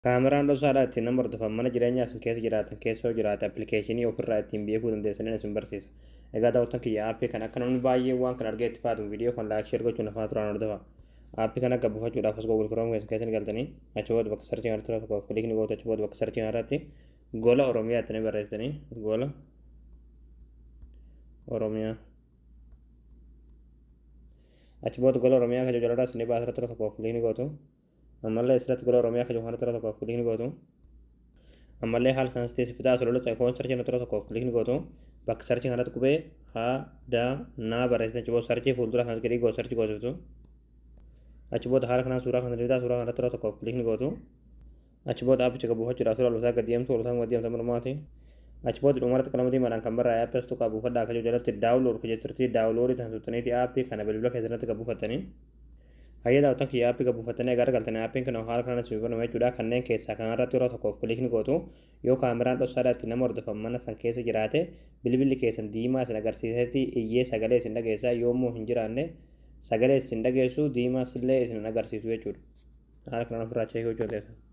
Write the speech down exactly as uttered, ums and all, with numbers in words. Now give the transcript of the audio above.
Kaameraan dhoksaadhaa ittiin nama hordofan mana jireenyaa isin keessa jiraatan keessa yoo jiraate appilikeeshinii ofirraa ittiin beekuu dandeessanii isin barsiisa. Egaa daawwattoota kiyya aappii kan akka namni baay'ee waan kan argee itti faatu viidiyoo kan laayik sheer gochuun afaan turaan hordofa. Aappii kana gabbuufachuudhaaf as Google Chrome keessa ni galtanii achi booda bakka sarchii kanatti tokko kilik ni gootu achi booda bakka sarchii kanarratti gola Oromiyaa itti barreessitanii gola Oromiyaa achi booda gola Oromiyaa kan jala isin baasira tura tokko kilik ni gootu. Ammallee asirratti gola Oromiyaa kan kana tura tokko kilik ni gootu. Ammallee haala kanas ta'e fitaa solola ta'e sarchii kana tura tokko kilik ni gootu. Bakka sarchii kanatti qubee ha da na barreessitan achi booda sarchii fuuldura kanas gadi gootu sarchii goosiftu. Achi booda haala kanaan suuraa kana fitaa suuraa kana tura tokko kilik ni gootu. Achi booda aappicha gabbuufachuudhaaf suuraa loltaa gadi deemtu loltaan gadi deemtu mormaati. Achi booda dhumarratti qalama diimaadhaan kan barraa'e aappii as tokko buufadhaa akka jalatti daawunlood jechuutti daawunloodii tan tuttaniiti aappii kana bilbila keessatti gabbuufattanii. Hayya daawwattan kiyya aappii gabbuufattanii agarra galtanii aappiin kana haala kanaan isin barnoomaa jechuudha kanneen keessaa kanarratti yeroo tokkoof kilik ni gootu yoo kaameraan dhoksaadhaa itti nama hordofan mana san keessa jiraate bilbilli keessan diimaa isin agarsiisetti iyyee sagalee isin dhageessaa yoommoo hin jiraanne sagalee isin dhageessu diimaa illee isin agarsiisu jechuudha. Haala kanaan ofirraa cheekii hojjeteessa.